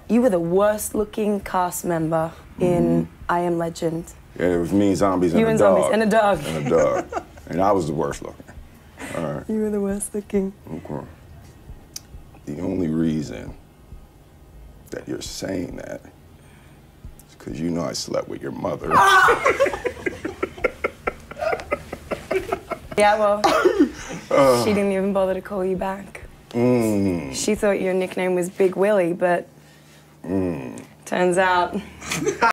You were the worst-looking cast member in I Am Legend. Yeah, it was me, zombies, and you a and dog. Zombies, and a dog. And a dog. And I was the worst looking. All right. You were the worst-looking. Okay. The only reason that you're saying that is because you know I slept with your mother. Yeah, well, she didn't even bother to call you back. She thought your nickname was Big Willie, but turns out